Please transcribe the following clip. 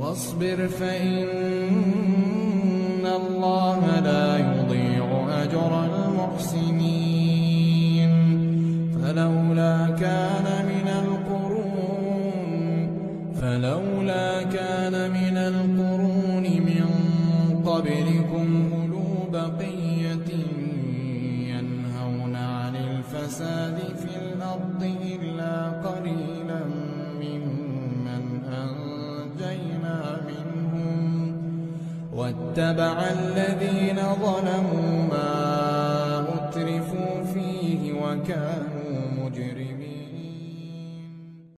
واصبر فإن الله لا يضيع أجر المحسنين فلولا كان من القرون من قبلكم أولو بقية ينهون عن الفساد في الأرض إلا قليلا ممن أنجينا منهم واتبع الذين ظلموا ما أترفوا فيه وكانوا مجرمين